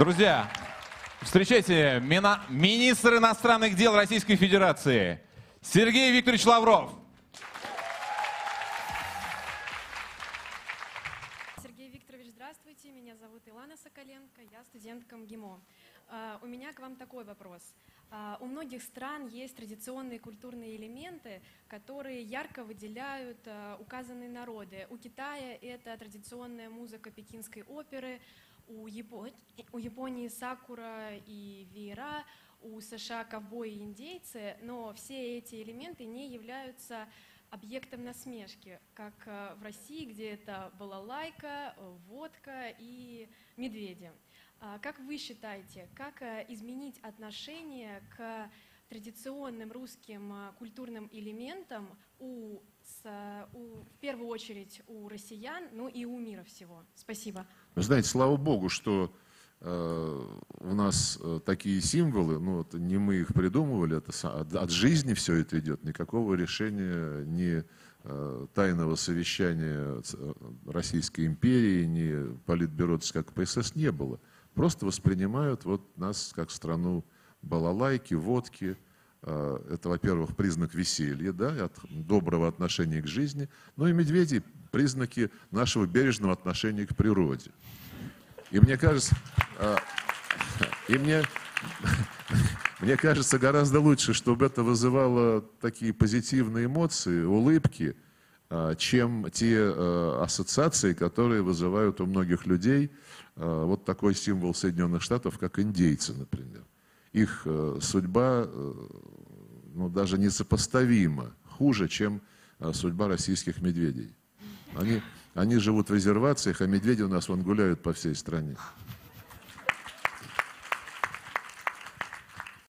Друзья, встречайте министр иностранных дел Российской Федерации Сергей Викторович Лавров. Сергей Викторович, здравствуйте. Меня зовут Илана Соколенко, я студентка МГИМО. У меня к вам такой вопрос. У многих стран есть традиционные культурные элементы, которые ярко выделяют указанные народы. У Китая это традиционная музыка пекинской оперы, у Японии сакура и веера, у США ковбои и индейцы, но все эти элементы не являются объектом насмешки, как в России, где это балалайка, водка и медведи. Как вы считаете, как изменить отношение к традиционным русским культурным элементам в первую очередь у россиян, ну и у мира всего? Спасибо. Вы знаете, слава Богу, что у нас такие символы, ну, это не мы их придумывали, это от жизни все это идет, никакого решения, ни тайного совещания Российской империи, ни Политбюро ЦК КПСС не было. Просто воспринимают вот нас как страну балалайки, водки. Это, во-первых, признак веселья, да, от доброго отношения к жизни. Ну и медведи – признаки нашего бережного отношения к природе. И мне кажется, мне кажется, гораздо лучше, чтобы это вызывало такие позитивные эмоции, улыбки, чем те ассоциации, которые вызывают у многих людей вот такой символ Соединенных Штатов, как индейцы, например. Их судьба, ну, даже несопоставима, хуже, чем судьба российских медведей. Они живут в резервациях, а медведи у нас вон гуляют по всей стране.